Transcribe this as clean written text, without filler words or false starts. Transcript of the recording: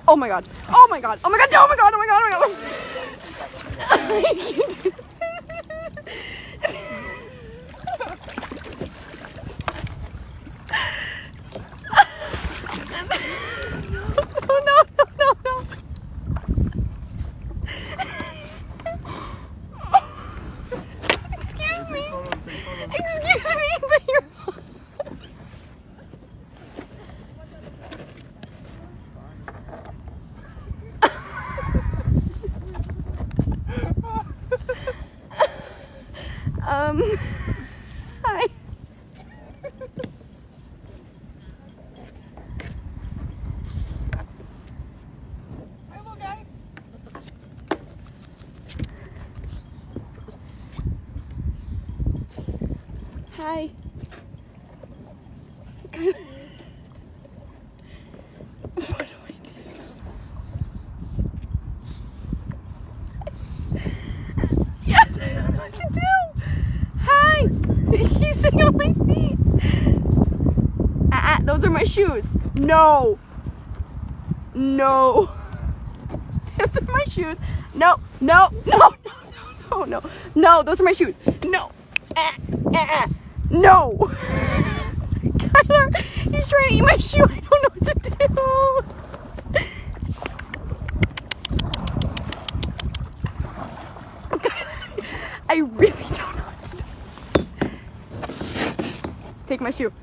Oh my god. Oh my god. Oh my god. Oh my god. Oh my god. Oh my god. No. Excuse me, but you're... Hi. Hi. What do I do? Yes, I don't know what to do. Hi. He's sitting on my feet. Those are my shoes. No. Those are my shoes. No, those are my shoes. No. No. Kyler, he's trying to eat my shoe. I don't know what to do. I really don't know what to do. Take my shoe.